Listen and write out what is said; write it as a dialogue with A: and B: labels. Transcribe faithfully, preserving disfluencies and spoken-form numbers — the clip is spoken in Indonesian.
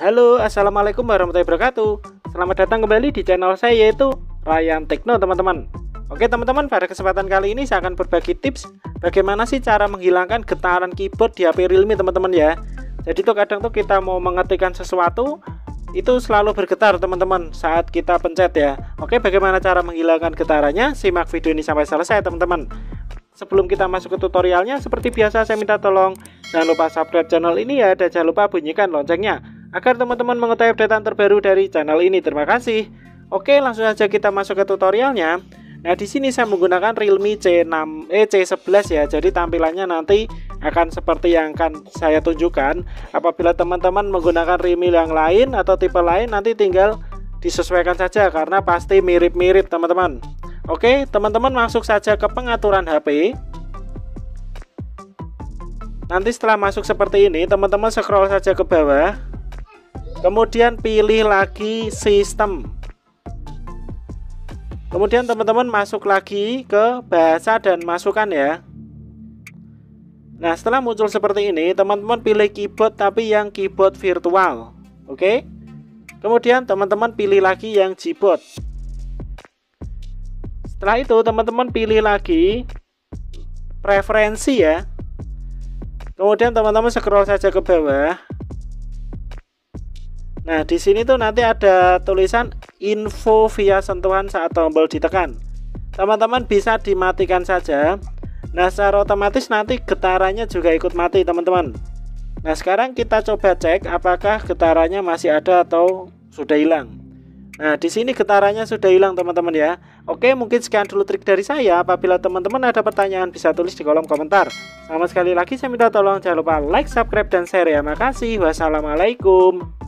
A: Halo, assalamualaikum warahmatullahi wabarakatuh. Selamat datang kembali di channel saya, yaitu Ryan Tekno, teman-teman. Oke teman-teman, pada kesempatan kali ini saya akan berbagi tips bagaimana sih cara menghilangkan getaran keyboard di H P Realme, teman-teman ya. Jadi tuh kadang tuh kita mau mengetikkan sesuatu itu selalu bergetar, teman-teman, saat kita pencet ya. Oke, bagaimana cara menghilangkan getarannya? Simak video ini sampai selesai, teman-teman. Sebelum kita masuk ke tutorialnya, seperti biasa saya minta tolong jangan lupa subscribe channel ini ya, dan jangan lupa bunyikan loncengnya agar teman-teman mengetahui updatean terbaru dari channel ini. Terima kasih. Oke, langsung saja kita masuk ke tutorialnya. Nah, di sini saya menggunakan Realme C enam eh C sebelas ya. Jadi tampilannya nanti akan seperti yang akan saya tunjukkan. Apabila teman-teman menggunakan Realme yang lain atau tipe lain, nanti tinggal disesuaikan saja karena pasti mirip-mirip, teman-teman. Oke, teman-teman masuk saja ke pengaturan H P. Nanti setelah masuk seperti ini, teman-teman scroll saja ke bawah. Kemudian pilih lagi sistem. Kemudian teman-teman masuk lagi ke bahasa dan masukan ya. Nah, setelah muncul seperti ini, teman-teman pilih keyboard tapi yang keyboard virtual. Oke. Kemudian teman-teman pilih lagi yang Gboard. Setelah itu teman-teman pilih lagi preferensi ya. Kemudian teman-teman scroll saja ke bawah. Nah, di sini tuh nanti ada tulisan info via sentuhan saat tombol ditekan. Teman-teman bisa dimatikan saja. Nah, secara otomatis nanti getarannya juga ikut mati, teman-teman. Nah, sekarang kita coba cek apakah getarannya masih ada atau sudah hilang. Nah, di sini getarannya sudah hilang, teman-teman ya. Oke, mungkin sekian dulu trik dari saya. Apabila teman-teman ada pertanyaan bisa tulis di kolom komentar. Sama sekali lagi saya minta tolong jangan lupa like, subscribe, dan share ya. Makasih. Wassalamualaikum.